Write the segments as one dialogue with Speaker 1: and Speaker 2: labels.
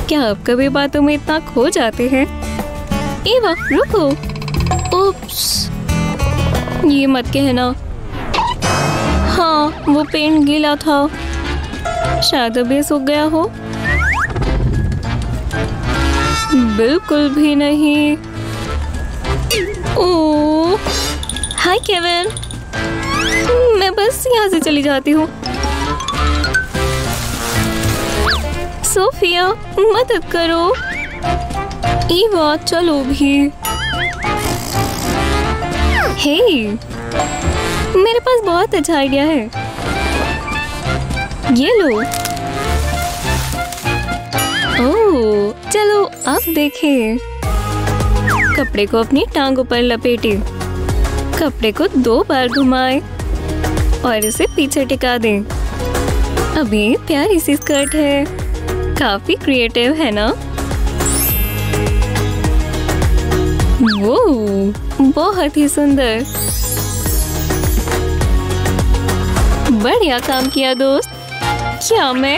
Speaker 1: क्या आप कभी बातों में इतना खो जाते हैं? एवा रुको। उप्स, ये मत कहना। हाँ, वो पेंट गीला था, शायद अभी सूख गया हो। बिल्कुल भी नहीं। ओह, हाय केविन, मैं बस यहाँ से चली जाती हूँ। सोफिया, मदद करो। ईवा, चलो भी। हे, मेरे पास बहुत अच्छा आइडिया है। ये लो। ओह, चलो अब देखें। कपड़े को अपनी टांगों पर लपेटें। कपड़े को 2 बार घुमाएं और इसे पीछे टिका दें। अब ये प्यारी सी स्कर्ट है। काफी क्रिएटिव है ना? वो बहुत ही सुंदर। बढ़िया काम किया दोस्त। क्या मैं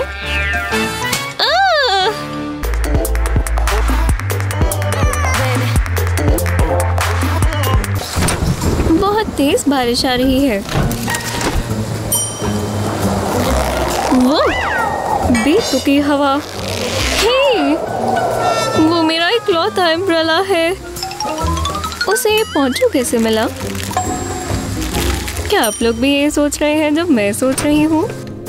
Speaker 1: बहुत तेज बारिश आ रही है। वो बेतुकी हवा। हे, वो मेरा एक लौता अम्ब्रेला है। उसे ये पोंचो कैसे मिला? क्या आप लोग भी ये सोच रहे हैं जब मैं सोच रही हूँ?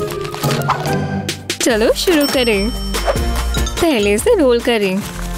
Speaker 1: चलो शुरू करें। पहले से रोल करें।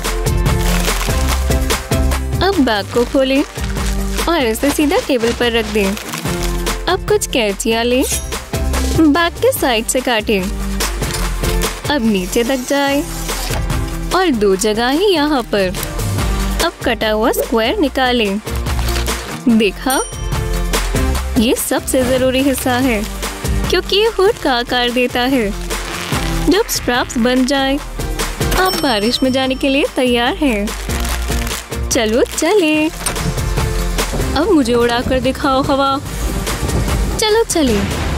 Speaker 1: अब बैग को खोलें और इसे सीधा टेबल पर रख दें। अब कुछ कैंचियां लें, बैग के साइड से काटें। अब नीचे तक जाए और 2 जगह ही यहाँ पर। अब कटा हुआ स्क्वायर निकालें। देखा? ये सबसे जरूरी हिस्सा है क्योंकि ये हुड का आकार देता है। जब स्ट्रैप्स बन जाए, आप बारिश में जाने के लिए तैयार हैं। चलो चले। अब मुझे उड़ा कर दिखाओ हवा। चलो चले।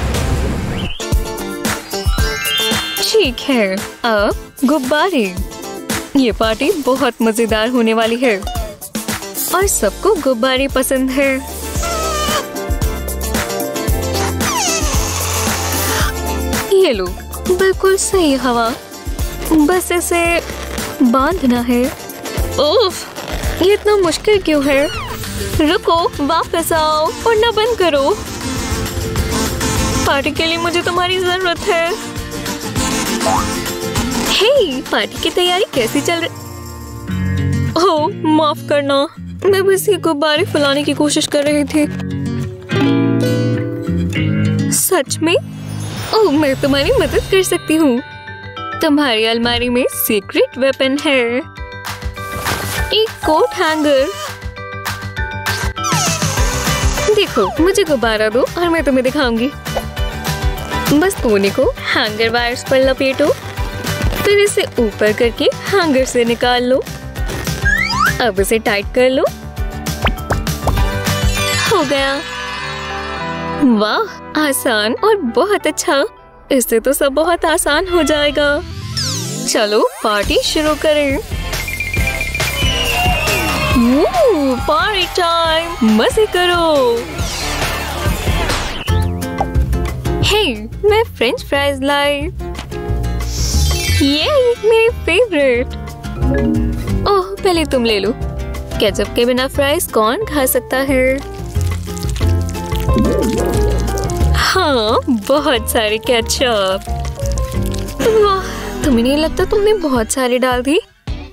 Speaker 1: ठीक है, अब गुब्बारे। ये पार्टी बहुत मजेदार होने वाली है और सबको गुब्बारे पसंद है। ये लो, बिल्कुल सही हवा। बस इसे बांधना है। उफ, ये इतना मुश्किल क्यों है? रुको, वापस आओ और ना बंद करो। पार्टी के लिए मुझे तुम्हारी जरूरत है। हे, पार्टी की तैयारी कैसी चल रही? ओह, माफ करना, मैं बस ये गुब्बारे फैलाने की कोशिश कर रही थी। सच में? ओह, मैं तुम्हारी मदद कर सकती हूँ। तुम्हारी अलमारी में सीक्रेट वेपन है, एक कोट हैंगर। देखो, मुझे गुब्बारा दो और मैं तुम्हें दिखाऊंगी। बस कोने को हैंगर वायर्स पर लपेटो, फिर इसे ऊपर करके हैंगर से निकाल लो। अब इसे टाइट कर लो। हो गया। वाह, आसान और बहुत अच्छा। इससे तो सब बहुत आसान हो जाएगा। चलो पार्टी शुरू करें। पार्टी टाइम, मजे करो। हे, मैं फ्रेंच फ्राइज लाई। ये मेरी फेवरेट। ओह, पहले तुम ले लो। केचप के बिना फ्राइज कौन खा सकता है? हाँ, बहुत सारे केचप। वाह, तुम्हें नहीं लगता तुमने बहुत सारे डाल दी?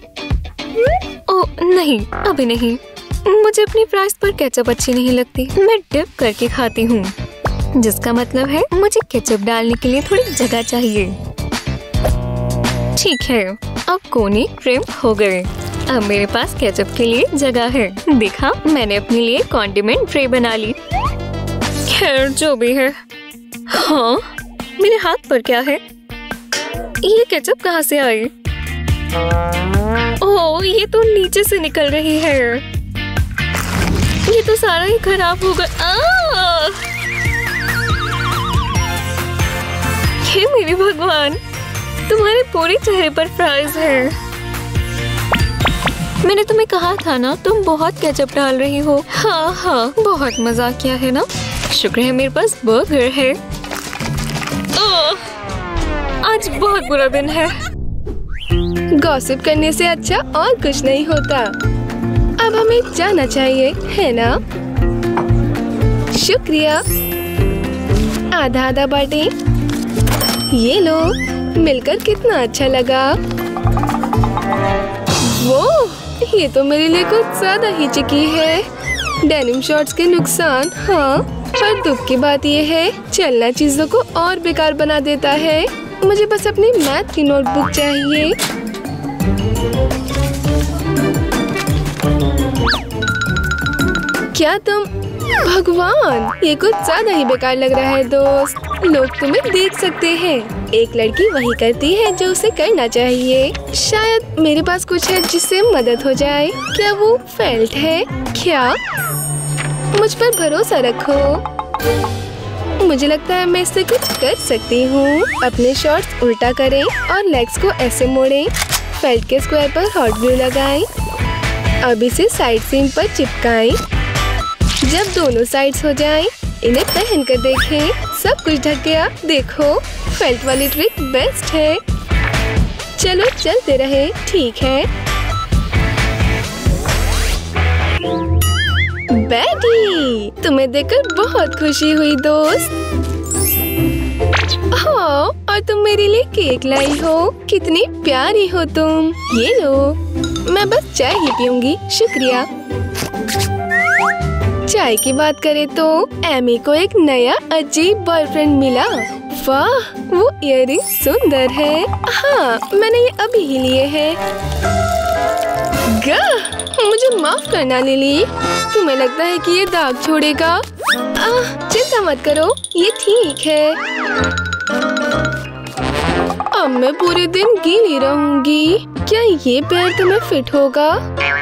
Speaker 1: ओह नहीं, अभी नहीं। मुझे अपनी फ्राइज पर केचप अच्छी नहीं लगती। मैं डिप करके खाती हूँ, जिसका मतलब है मुझे केचप डालने के लिए थोड़ी जगह चाहिए। ठीक है, अब कोने क्रिम हो गए। अब मेरे पास केचप के लिए जगह है। देखा, मैंने अपने लिए कॉन्डिमेंट ट्रे बना ली। खैर, जो भी है। हाँ, मेरे हाथ पर क्या है? ये केचप कहाँ से आई? ओह, ये तो नीचे से निकल रही है। ये तो सारा ही खराब हो गया। हे मेरे भगवान, तुम्हारे पूरे चेहरे पर फ्राइज है। मैंने तुम्हें कहा था ना, तुम बहुत केचप डाल रही हो। हाँ हाँ, बहुत मजाक किया है ना। शुक्र है मेरे पास बर्गर है। आज बहुत बुरा दिन है।
Speaker 2: गॉसिप करने से अच्छा और कुछ नहीं होता। अब हमें जाना चाहिए, है ना? शुक्रिया। आधा आधा बांटे। ये लो, मिलकर कितना अच्छा लगा। वो, ये तो मेरे लिए कुछ ज्यादा ही चिकी है। डेनिम शॉर्ट्स के नुकसान, हाँ, पर दुख की बात ये है, चलना चीजों को और बेकार बना देता है। मुझे बस अपनी मैथ की नोटबुक चाहिए। क्या तुम, भगवान, ये कुछ ज्यादा ही बेकार लग रहा है दोस्त। लोग तुम्हें देख सकते हैं। एक लड़की वही करती है जो उसे करना चाहिए। शायद मेरे पास कुछ है जिससे मदद हो जाए। क्या वो फेल्ट है क्या? मुझ पर भरोसा रखो। मुझे लगता है मैं इससे कुछ कर सकती हूँ। अपने शॉर्ट्स उल्टा करें और लेग्स को ऐसे मोड़ें। फेल्ट के स्क्वायर पर हॉट ग्लू लगाएं। अब इसे साइड सीम पर चिपकाएं। जब दोनों साइड्स हो जाएं, इन्हें पहन कर देखें। सब कुछ ढक गया। देखो, फेल्ट वाली ट्रिक बेस्ट है। चलो चलते रहे, ठीक है? बैटी, तुम्हें देखकर बहुत खुशी हुई दोस्त। हाँ, और तुम मेरे लिए केक लाई हो। कितनी प्यारी हो तुम। ये लो, मैं बस चाय ही पीऊंगी, शुक्रिया। चाय की बात करें तो एमी को एक नया अजीब बॉयफ्रेंड मिला। वाह, वो इयररिंग सुंदर है। हाँ, मैंने ये अभी ही लिए हैं। मुझे माफ करना लिली। तुम्हें लगता है कि ये दाग छोड़ेगा? चिंता मत करो, ये ठीक है। अब मैं पूरे दिन गीली रहूंगी। क्या ये पैर तुम्हें फिट होगा?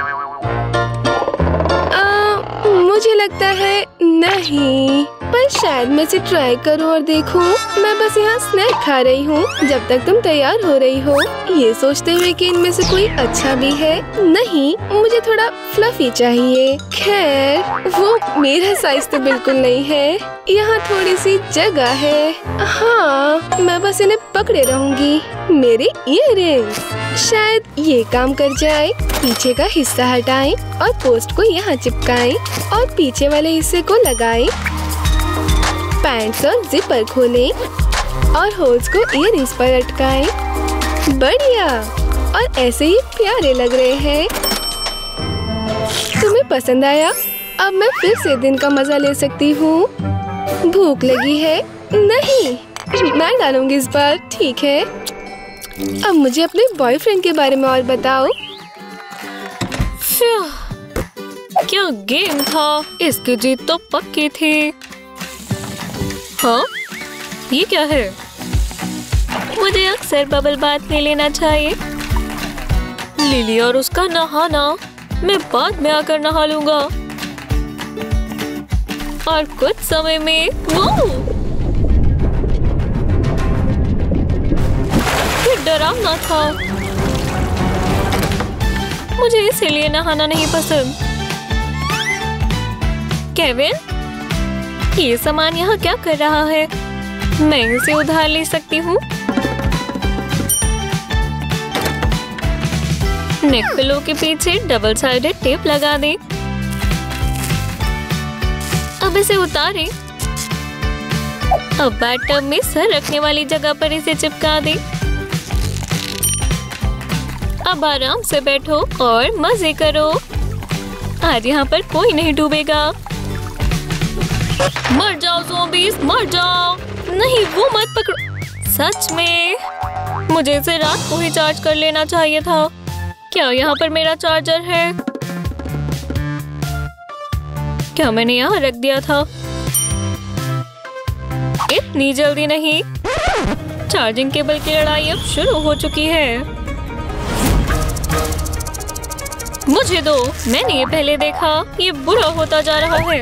Speaker 2: मुझे लगता है नहीं, पर शायद मैं इसे ट्राई करूं और देखूं। मैं बस यहाँ स्नैक खा रही हूँ जब तक तुम तैयार हो रही हो, ये सोचते हुए कि इनमें से कोई अच्छा भी है। नहीं, मुझे थोड़ा फ्लफी चाहिए। खैर, वो मेरा साइज तो बिल्कुल नहीं है। यहाँ थोड़ी सी जगह है। हाँ, मैं बस इन्हें पकड़े रहूंगी। मेरे इयररिंग्स, शायद ये काम कर जाए। पीछे का हिस्सा हटाएं और पोस्ट को यहाँ चिपकाएं और पीछे वाले हिस्से को लगाएं। पैंट्स और जिपर खोलें और होल्स को इयररिंग्स पर अटकाएं। बढ़िया, और ऐसे ही प्यारे लग रहे हैं। तुम्हें पसंद आया? अब मैं फिर से दिन का मजा ले सकती हूँ। भूख लगी है? नहीं, मैं डालूंगी इस बार, ठीक है? अब मुझे अपने बॉयफ्रेंड के बारे में और बताओ।
Speaker 1: क्या गेम था, इसकी जीत तो पक्की थी। हाँ, ये क्या है? मुझे अक्सर बबल बाथ ले लेना चाहिए। लिली और उसका नहाना, मैं बाद में आकर नहा लूंगा। और कुछ समय में वो डरावना था। मुझे इसीलिए नहाना नहीं पसंद। केविन, ये सामान यहाँ क्या कर रहा है? मैं इसे उधार ले सकती हूँ। नेक पिलो के पीछे डबल साइडेड टेप लगा दें। अब इसे उतारें। अब बैटटब में सर रखने वाली जगह पर इसे चिपका दें। अब आराम से बैठो और मजे करो। आज यहाँ पर कोई नहीं डूबेगा। मर जाओ ज़ॉम्बीज़, मर जाओ। नहीं, वो मत पकड़ो। सच में मुझे इसे रात को ही चार्ज कर लेना चाहिए था। क्या यहाँ पर मेरा चार्जर है? क्या मैंने यहाँ रख दिया था? इतनी जल्दी नहीं। चार्जिंग केबल की लड़ाई अब शुरू हो चुकी है। मुझे दो, मैंने ये पहले देखा। ये बुरा होता जा रहा है।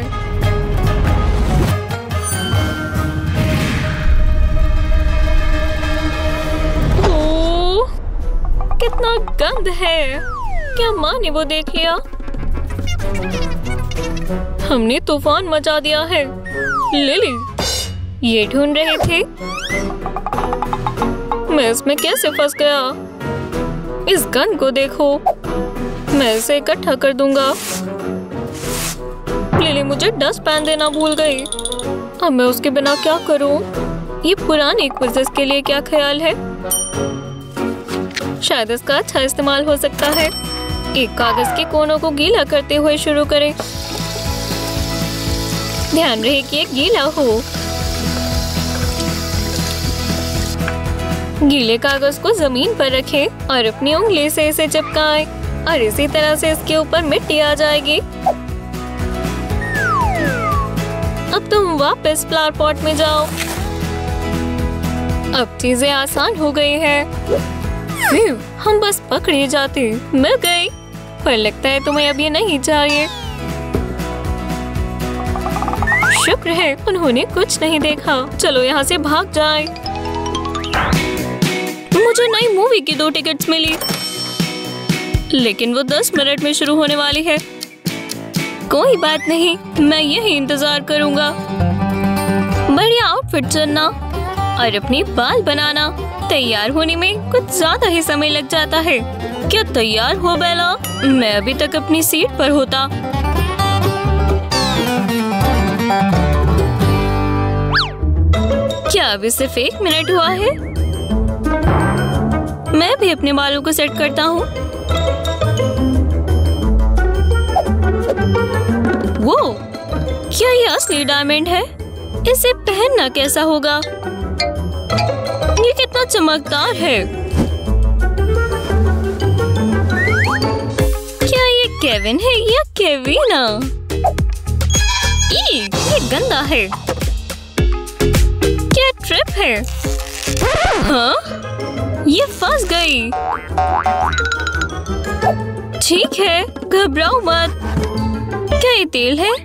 Speaker 1: कितना गंद है। क्या माँ ने वो देख लिया? हमने तूफान मचा दिया है। लिली, ये ढूंढ रहे थे। मैं इसमें कैसे फंस गया? इस गन को देखो, मैं इसे इकट्ठा कर दूंगा। लिली मुझे डस्टपैन देना भूल गई। अब मैं उसके बिना क्या करूं? ये पुराने क्विज़ेस के लिए क्या ख्याल है? शायद इसका अच्छा इस्तेमाल हो सकता है। एक कागज के कोनों को गीला करते हुए शुरू करें। ध्यान रहे कि ये गीला हो। गीले कागज को जमीन पर रखें और अपनी उंगली से इसे चिपकाएं और इसी तरह से इसके ऊपर मिट्टी आ जाएगी। अब तुम वापस फ्लावर पॉट में जाओ। अब चीजें आसान हो गई हैं। हम बस पकड़े जाते। मिल गई। पर लगता है तुम्हें अब ये नहीं चाहिए। शुक्र है उन्होंने कुछ नहीं देखा। चलो यहाँ से भाग जाएं। मुझे नई मूवी की 2 टिकट्स मिली, लेकिन वो 10 मिनट में शुरू होने वाली है। कोई बात नहीं, मैं यही इंतजार करूंगा। बढ़िया आउटफिट चुनना और अपने बाल बनाना। तैयार होने में कुछ ज्यादा ही समय लग जाता है। क्या तैयार हो बेला? मैं अभी तक अपनी सीट पर होता। क्या अभी सिर्फ 1 मिनट हुआ है? मैं भी अपने बालों को सेट करता हूँ। वो क्या ये असली डायमंड है? इसे पहनना कैसा होगा? ये कितना चमकदार है। क्या ये केविन है या केविना? ये गंदा है। क्या ट्रिप है? हाँ, ये फंस गई। ठीक है, घबराओ मत। क्या ये तेल है?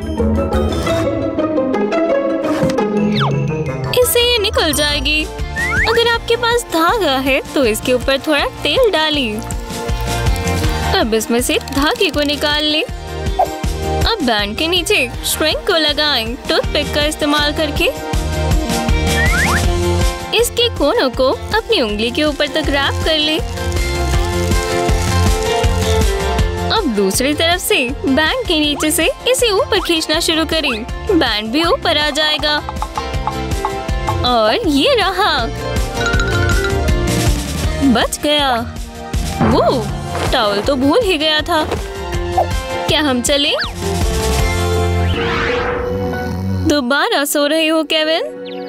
Speaker 1: इससे ये निकल जाएगी। अगर आपके पास धागा है तो इसके ऊपर थोड़ा तेल डालिए। अब इसमें से धागे को निकाल लें। अब बैंड के नीचे स्ट्रिंग को लगाएं। टूथपिक का इस्तेमाल करके इसके कोनों को अपनी उंगली के ऊपर तक रैप कर लें। अब दूसरी तरफ से बैंड के नीचे से इसे ऊपर खींचना शुरू करें। बैंड भी ऊपर आ जाएगा और ये रहा। बच गया। वो टॉवल तो भूल ही गया था। क्या हम चलें? दोबारा सो रहे हो केविन?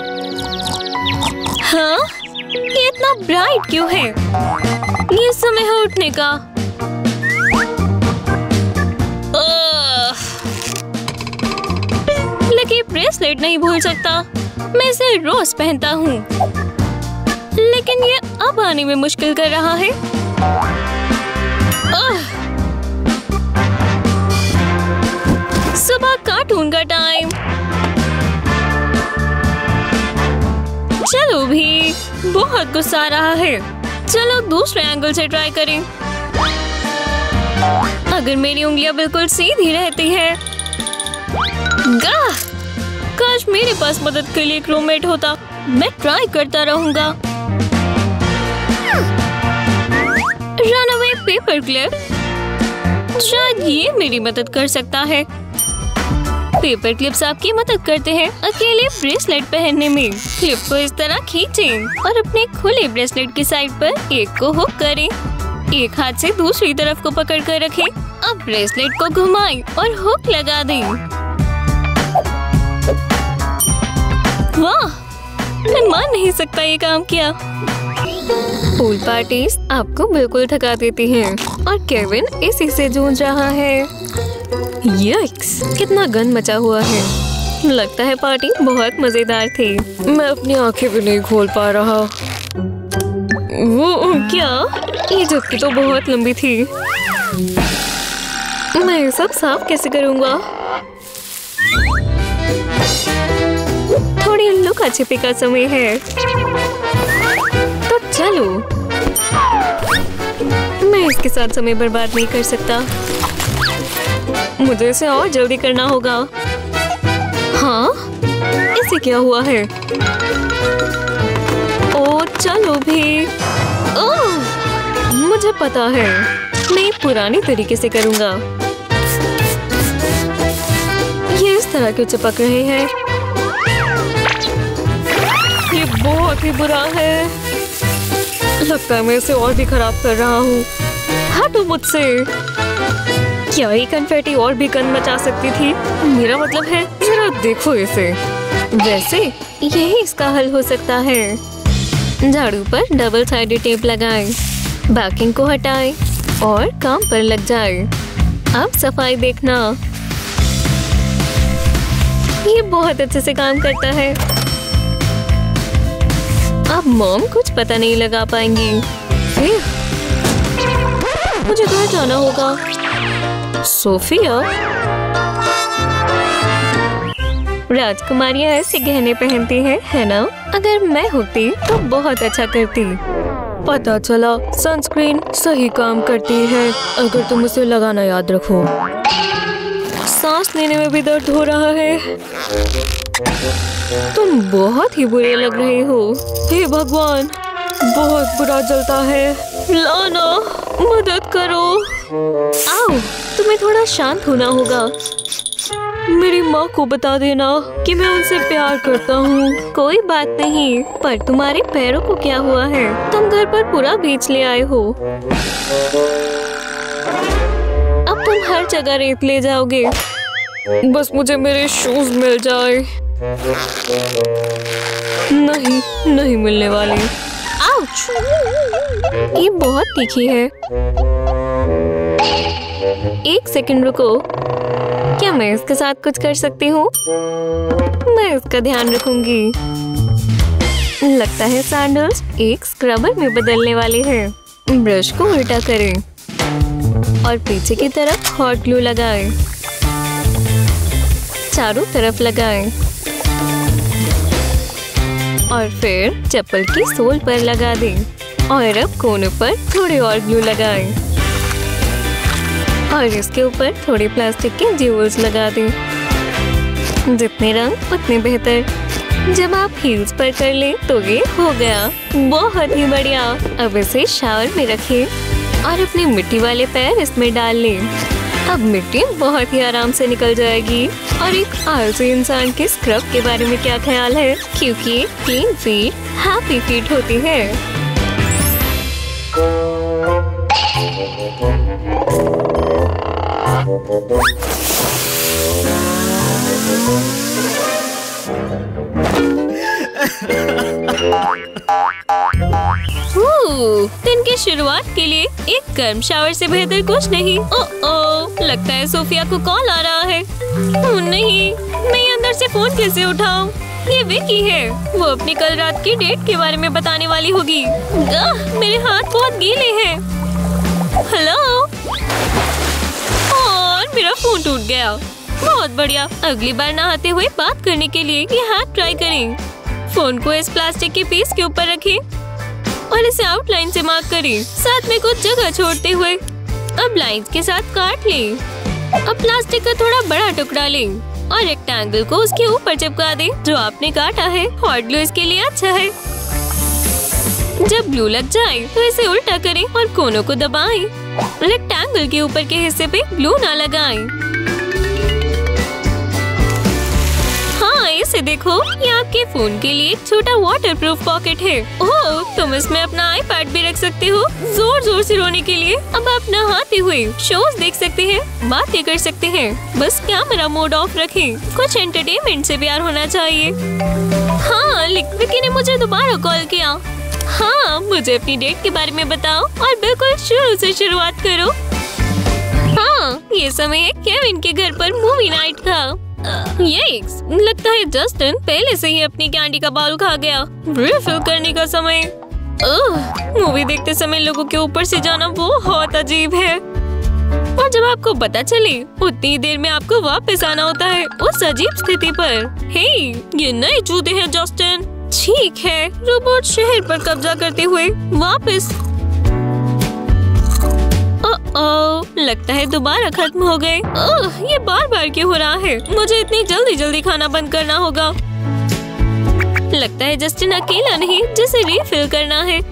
Speaker 1: हाँ? ये इतना ब्राइट क्यों है? ये समय है उठने का। लकी ब्रेसलेट नहीं भूल सकता। मैं इसे रोज पहनता हूँ, लेकिन ये अब आने में मुश्किल कर रहा है। सुबह कार्टून का टाइम। चलो भी, बहुत गुस्सा आ रहा है। चलो दूसरे एंगल से ट्राई करें। अगर मेरी उंगलियां बिल्कुल सीधी रहती है। काश मेरे पास मदद के लिए एक रूममेट होता। मैं ट्राई करता रहूंगा। रनअवे पेपर क्लिप, शायद ये मेरी मदद कर सकता है। पेपर क्लिप्स आपकी मदद करते हैं अकेले ब्रेसलेट पहनने में। क्लिप को इस तरह खींचें और अपने खुले ब्रेसलेट की साइड पर एक को हुक करें। एक हाथ से दूसरी तरफ को पकड़ कर रखें। अब ब्रेसलेट को घुमाएं और हुक लगा दें। वाह, मैं मान नहीं सकता ये काम किया। पूल पार्टीज आपको बिल्कुल थका देती हैं और केविन इसी से जूझ रहा है। यक्स, कितना गंद मचा हुआ है। लगता है पार्टी बहुत मजेदार थी। मैं अपनी आंखें भी नहीं खोल पा रहा। वो क्या? ये झपकी तो बहुत लंबी थी। मैं ये सब साफ कैसे करूँगा? थोड़ी लुका छिपी का समय है, तो चलो। इसके साथ समय बर्बाद नहीं कर सकता। मुझे इसे और जल्दी करना होगा। हाँ, इसे क्या हुआ है? ओ चलो भी। ओह, मुझे पता है, मैं पुरानी तरीके से करूंगा। ये इस तरह क्यों चिपक रहे हैं? ये बहुत ही बुरा है। लगता है मैं इसे और भी खराब कर रहा हूँ। हटो मुझसे। क्या ये कन्फेटी और भी गंद मचा सकती थी? मेरा मतलब है, जरा देखो इसे। वैसे यही इसका हल हो सकता है। झाड़ू पर डबल साइडेड टेप लगाएं, बैकिंग को हटाएं और काम पर लग जाए। अब सफाई देखना। ये बहुत अच्छे से काम करता है। अब मॉम कुछ पता नहीं लगा पाएंगी। मुझे घर जाना होगा। सोफिया, राजकुमारियां ऐसे गहने पहनती हैं, है ना? अगर मैं होती तो बहुत अच्छा करती। पता चला सनस्क्रीन सही काम करती है, अगर तुम उसे लगाना याद रखो। सांस लेने में भी दर्द हो रहा है। तुम बहुत ही बुरे लग रहे हो। हे भगवान, बहुत बुरा जलता है। लाना, मदद करो। आओ, तुम्हें थोड़ा शांत होना होगा। मेरी माँ को बता देना कि मैं उनसे प्यार करता हूँ। कोई बात नहीं, पर तुम्हारे पैरों को क्या हुआ है? तुम घर पर पूरा बीच ले आए हो। अब तुम हर जगह रेत ले जाओगे। बस मुझे मेरे शूज मिल जाए। नहीं, नहीं मिलने वाले। आउच! ये बहुत तीखी है। एक सेकंड रुको। क्या मैं इसके साथ कुछ कर सकती हूँ? मैं इसका ध्यान रखूंगी। लगता है सैंडल्स एक स्क्रबर में बदलने वाले हैं। ब्रश को उल्टा करें और पीछे की तरफ हॉट ग्लू लगाएं। चारों तरफ लगाएं और फिर चप्पल की सोल पर लगा दें और अब कोनों पर थोड़े और ग्लू लगाएं और इसके ऊपर थोड़े प्लास्टिक के ज्यूल्स लगा दें। जितने रंग उतने बेहतर। जब आप हील्स पर कर लें तो ये हो गया। बहुत ही बढ़िया। अब इसे शावर में रखें और अपने मिट्टी वाले पैर इसमें डाल लें। अब मिट्टी बहुत ही आराम से निकल जाएगी। और एक आलसी इंसान के स्क्रब के बारे में क्या ख्याल है? क्योंकि क्लीन फीट हैप्पी फीट होती है। दिन की शुरुआत के लिए एक गर्म शावर से बेहतर कुछ नहीं। ओह, लगता है सोफिया को कॉल आ रहा है। नहीं, मैं अंदर से फोन कैसे उठाऊं? ये विकी है। वो अपनी कल रात की डेट के बारे में बताने वाली होगी। मेरे हाथ बहुत गीले हैं। हेलो, और मेरा फोन टूट गया। बहुत बढ़िया। अगली बार नहाते हुए बात करने के लिए ये हाथ ट्राई करें। फोन को इस प्लास्टिक के पीस के ऊपर रखें और इसे आउटलाइन से मार्क करें, साथ में कुछ जगह छोड़ते हुए। अब लाइंस के साथ काट लें। अब प्लास्टिक का थोड़ा बड़ा टुकड़ा लें और रेक्टेंगल को उसके ऊपर चिपका दें जो आपने काटा है। हॉट ग्लू इसके लिए अच्छा है। जब ग्लू लग जाए तो इसे उल्टा करें और कोनों को दबाएं। रेक्टेंगल के ऊपर के हिस्से पे ग्लू ना लगाएं। हाँ, इसे देखो, ये आपके फोन के लिए एक छोटा वाटरप्रूफ पॉकेट है। ओह, तुम इसमें अपना आईपैड भी रख सकते हो। जोर जोर से रोने के लिए। अब आप नहाते हुए शोज देख सकते हैं, बातें कर सकते हैं। बस कैमरा मोड ऑफ रखें। कुछ एंटरटेनमेंट से प्यार होना चाहिए। हाँ, विकी ने मुझे दोबारा कॉल किया। हाँ, मुझे अपनी डेट के बारे में बताओ और बिल्कुल शुरू से शुरुआत करो। हाँ, ये समय है केविन के घर पर मूवी नाइट का। यस, लगता है जस्टिन पहले से ही अपनी कैंडी का बाउल खा गया। रिफिल करने का समय। मूवी देखते समय लोगों के ऊपर से जाना बहुत अजीब है। और जब आपको पता चले उतनी देर में आपको वापस आना होता है उस अजीब स्थिति पर। हे, ये नए जूते हैं जस्टिन। ठीक है, रोबोट शहर पर कब्जा करते हुए वापस। लगता है दोबारा खत्म हो गए। ये बार बार क्यों हो रहा है? मुझे इतनी जल्दी जल्दी खाना बंद करना होगा। लगता है जस्टिन अकेला नहीं जिसे रिफिल करना है।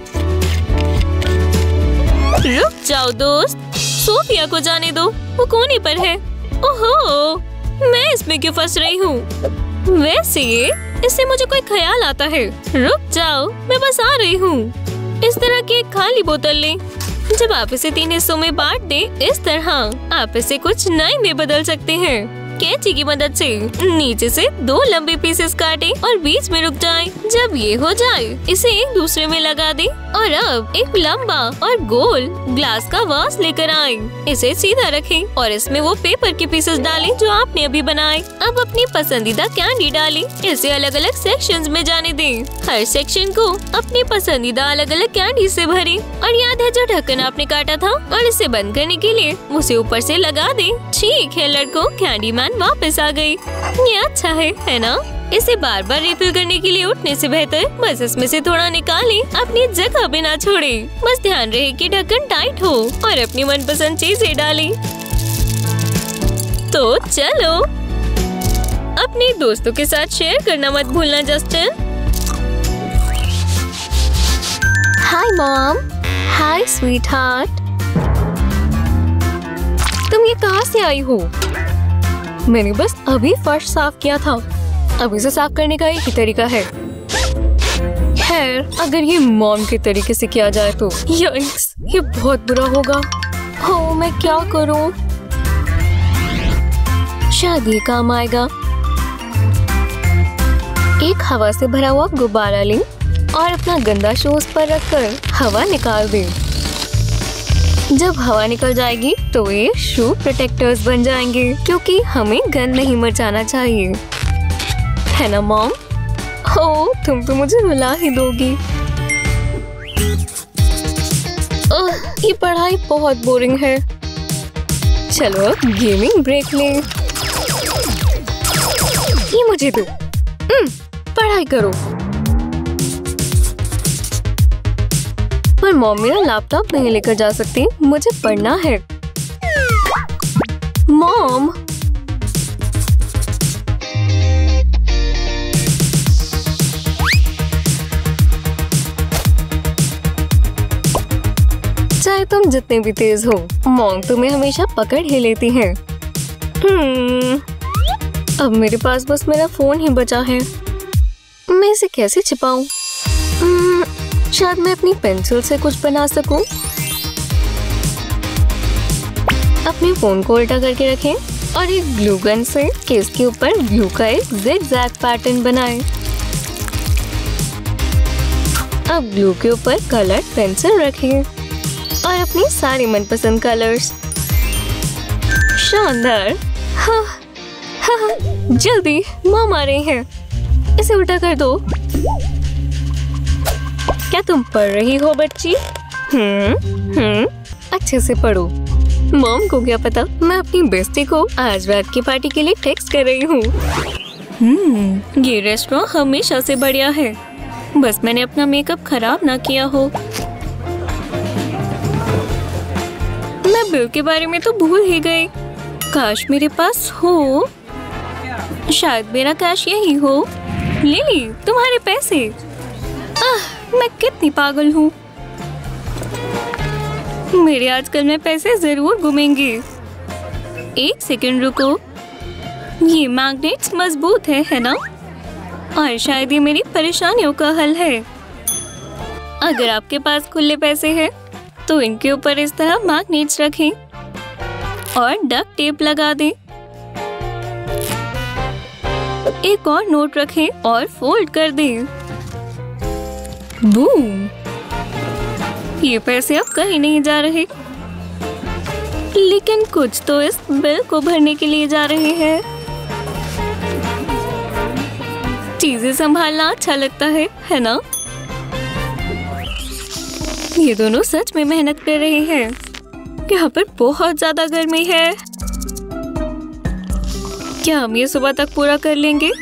Speaker 1: रुक जाओ दोस्त, सोफिया को जाने दो, वो कोने पर है। ओहो, मैं इसमें क्यों फंस रही हूँ? वैसे इससे मुझे कोई ख्याल आता है। रुक जाओ, मैं बस आ रही हूँ। इस तरह की एक खाली बोतल लें। जब आप इसे 3 हिस्सों में बांट दें, इस तरह आप इसे कुछ नए में बदल सकते हैं। कैंची की मदद से नीचे से 2 लंबे पीसेस काटें और बीच में रुक जाएं। जब ये हो जाए, इसे एक दूसरे में लगा दें और अब एक लंबा और गोल ग्लास का वास लेकर आएं। इसे सीधा रखें और इसमें वो पेपर के पीसेस डालें जो आपने अभी बनाए। अब अपनी पसंदीदा कैंडी डालें। इसे अलग अलग सेक्शंस में जाने दें। हर सेक्शन को अपनी पसंदीदा अलग अलग कैंडी से भरें। और याद है जो ढक्कन आपने काटा था, और इसे बंद करने के लिए उसे ऊपर से लगा दें। ठीक है लड़कों, कैंडी मैन वापस आ गई। ये अच्छा है ना? इसे बार बार रिफिल करने के लिए उठने से बेहतर बस इसमें से थोड़ा निकालें। अपनी जगह पे ना छोड़ें। बस ध्यान रहे कि ढक्कन टाइट हो और अपनी मनपसंद चीजें डालें। तो चलो, अपने दोस्तों के साथ शेयर करना मत भूलना Justin. Hi mom. Hi sweetheart. तुम ये कहाँ से आई हो? मैंने बस अभी फर्श साफ किया था। अब इसे साफ करने का एक ही तरीका है। खैर, अगर ये मॉम के तरीके से किया जाए तो यक्स, ये बहुत बुरा होगा। हो, मैं क्या करूं? शायद ये काम आएगा। एक हवा से भरा हुआ गुब्बारा लें और अपना गंदा शू उस पर रखकर हवा निकाल दें। जब हवा निकल जाएगी तो ये शू प्रोटेक्टर्स बन जाएंगे, क्योंकि हमें गंद नहीं मचाना चाहिए, है ना मॉम? ओह, तुम तो मुझे रुला ही दोगी। ये पढ़ाई बहुत बोरिंग है। चलो अब गेमिंग ब्रेक लें। ये मुझे दो। पढ़ाई करो। पर मॉम मेरा लैपटॉप नहीं लेकर जा सकती, मुझे पढ़ना है। मॉम, चाहे तुम जितने भी तेज हो, मॉम तुम्हें हमेशा पकड़ ही लेती है। अब मेरे पास बस मेरा फोन ही बचा है। मैं इसे कैसे छिपाऊं? शायद मैं अपनी पेंसिल से कुछ बना सकूं। अपने फोन को उल्टा करके रखें और एक ग्लू गन से केस के ऊपर ग्लू का एक ज़िगज़ैग पैटर्न बनाएं। अब ग्लू के ऊपर कलर पेंसिल रखें और अपनी सारी मनपसंद कलर्स। शानदार। जल्दी, मॉम आ रही है। इसे उल्टा कर दो। क्या तुम पढ़ रही हो बच्ची? अच्छे से पढ़ो। मॉम को क्या पता मैं अपनी बेस्टी को आज रात की पार्टी के लिए टेक्स्ट कर रही हूँ। ये रेस्टोरेंट हमेशा से बढ़िया है, बस मैंने अपना मेकअप खराब ना किया हो। मैं बिल के बारे में तो भूल ही गई। काश मेरे पास हो। शायद मेरा कैश यही हो। लिली, तुम्हारे पैसे। मैं कितनी पागल हूँ। मेरे आजकल में पैसे जरूर घूमेंगे। एक सेकंड रुको। ये मैग्नेट्स मजबूत है ना? और शायद ये मेरी परेशानियों का हल है। अगर आपके पास खुले पैसे हैं, तो इनके ऊपर इस तरह मैग्नेट्स रखें और डक्ट टेप लगा दें। एक और नोट रखें और फोल्ड कर दें। बूम! ये पैसे अब कहीं नहीं जा रहे, लेकिन कुछ तो इस बिल को भरने के लिए जा रहे हैं। चीजें संभालना अच्छा लगता है ना? ये दोनों सच में मेहनत कर रहे हैं। यहाँ पर बहुत ज्यादा गर्मी है। क्या हम ये सुबह तक पूरा कर लेंगे?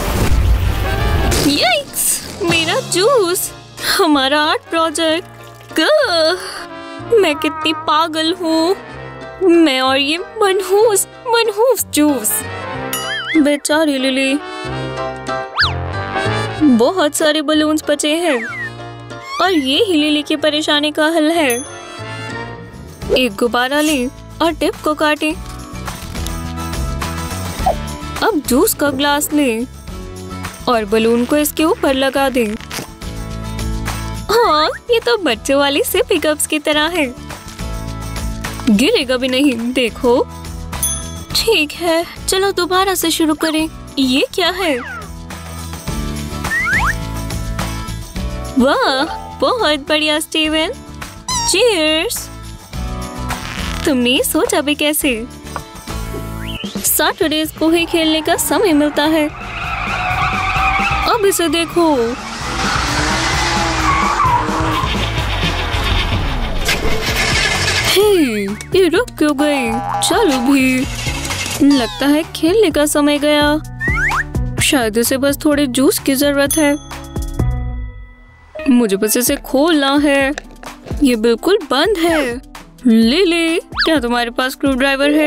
Speaker 1: यीक्स! मेरा जूस, हमारा आर्ट प्रोजेक्ट। मैं कितनी पागल हूँ। मैं और ये मनहूस जूस। बेचारी लिली। बहुत सारे बलून्स बचे हैं और ये ही लिली की परेशानी का हल है। एक गुब्बारा ले और टिप को काटे। अब जूस का ग्लास ले और बलून को इसके ऊपर लगा दे। हाँ, ये तो बच्चों वाली से पिकअप्स की तरह है। गिरेगा भी नहीं, देखो। ठीक है, चलो दोबारा से शुरू करें। ये क्या है? वाह, बहुत बढ़िया स्टीवन। चीयर्स। तुमने सोचा भी कैसे? सैटरडेज को ही खेलने का समय मिलता है। अब इसे देखो। हे, ये रुक क्यों गई? चलो भी। लगता है खेलने का समय गया। शायद इसे बस थोड़े जूस की जरूरत है। मुझे बस इसे खोलना है। ये बिल्कुल बंद है। लिली, क्या तुम्हारे पास स्क्रू ड्राइवर है?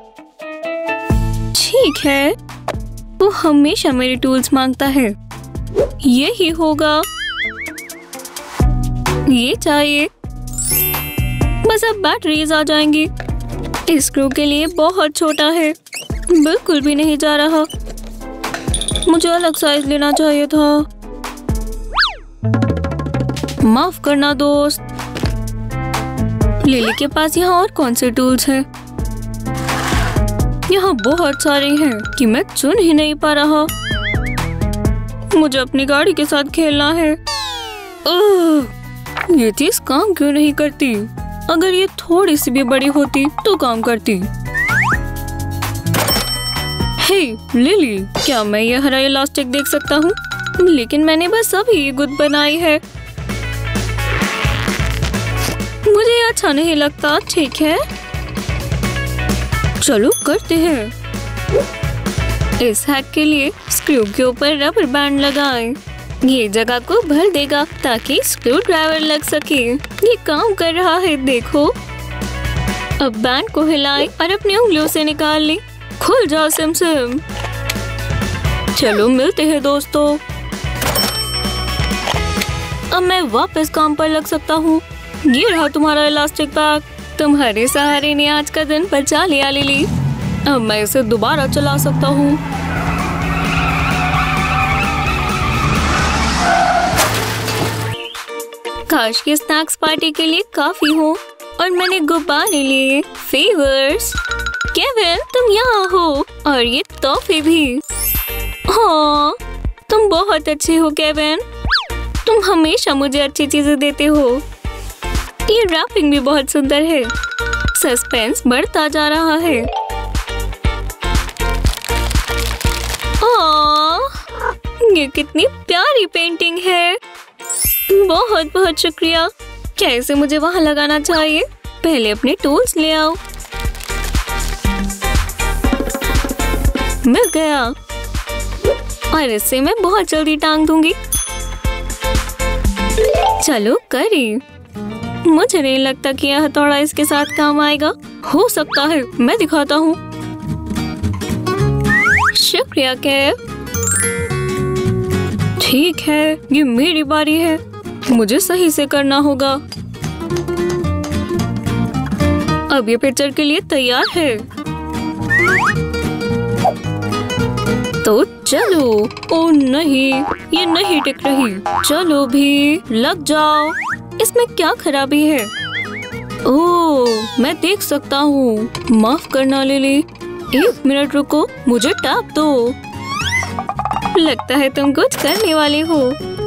Speaker 1: ठीक है, वो हमेशा मेरे टूल्स मांगता है। यही होगा। ये चाहिए। बस अब बैटरीज आ जाएंगी। इस स्क्रू के लिए बहुत छोटा है, बिल्कुल भी नहीं जा रहा। मुझे अलग साइज लेना चाहिए था। माफ करना दोस्त। लिली के पास यहाँ और कौन से टूल्स हैं? यहाँ बहुत सारे हैं कि मैं चुन ही नहीं पा रहा। मुझे अपनी गाड़ी के साथ खेलना है। ये चीज काम क्यों नहीं करती? अगर ये थोड़ी सी भी बड़ी होती तो काम करती। हे लिली, क्या मैं ये हरा इलास्टिक देख सकता हूँ? लेकिन मैंने बस अभी गुद बनाई है। मुझे अच्छा नहीं लगता। ठीक है, चलो करते हैं। इस हैक के लिए स्क्रू के ऊपर रबर बैंड लगाएं। ये जगह को भर देगा ताकि स्क्रू ड्राइवर लग सके। ये काम कर रहा है, देखो। अब बैंड को हिलाएं और अपनी उंगलियों से निकाल लें। खुल जाओ सिम सिम। चलो मिलते हैं दोस्तों। अब मैं वापस काम पर लग सकता हूँ। ये रहा तुम्हारा इलास्टिक बैग। तुम्हारे सहारे ने आज का दिन बचा लिया लिली। अब मैं इसे दोबारा चला सकता हूँ। काश के स्नैक्स पार्टी के लिए काफी हो और मैंने गुब्बारे लिए। फेवर्स। केविन, तुम यहाँ हो और ये तोहफे भी। हाँ, तुम बहुत अच्छे हो केविन। तुम हमेशा मुझे अच्छी चीजें देते हो। ये रैपिंग भी बहुत सुंदर है। सस्पेंस बढ़ता जा रहा है। ये कितनी प्यारी पेंटिंग है। बहुत बहुत शुक्रिया। क्या इसे मुझे वहां लगाना चाहिए? पहले अपने टूल्स ले आओ। मिल गया और इससे मैं बहुत जल्दी टांग दूंगी। चलो करी। मुझे नहीं लगता कि यह हथौड़ा इसके साथ काम आएगा। हो सकता है, मैं दिखाता हूँ। शुक्रिया केव। ठीक है, ये मेरी बारी है। मुझे सही से करना होगा। अब ये पिक्चर के लिए तैयार है। तो चलो। ओह नहीं, ये नहीं टिक रही। चलो भी, लग जाओ। इसमें क्या खराबी है? ओह, मैं देख सकता हूँ। माफ करना लिली। 1 मिनट रुको, मुझे टैप दो। लगता है तुम कुछ करने वाली हो।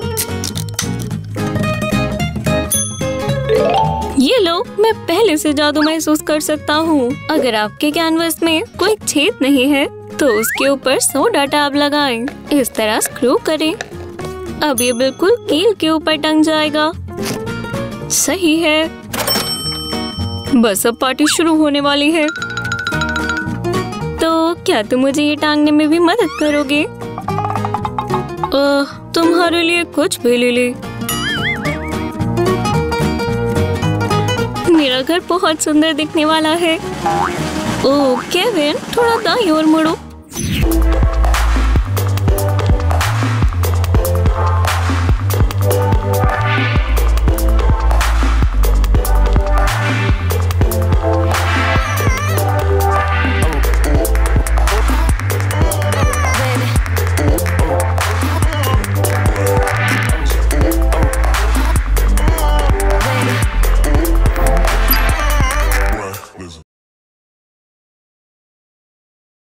Speaker 1: ये लो, मैं पहले से जादू महसूस कर सकता हूँ। अगर आपके कैनवस में कोई छेद नहीं है तो उसके ऊपर सोडा टैब लगाएं। इस तरह स्क्रू करें। अब ये बिल्कुल कील के ऊपर टंग जाएगा। सही है। बस अब पार्टी शुरू होने वाली है। तो क्या तुम मुझे ये टांगने में भी मदद करोगे? तुम्हारे लिए कुछ भी ले ले। घर बहुत सुंदर दिखने वाला है। ओह केविन, थोड़ा दाईं ओर मुड़ो।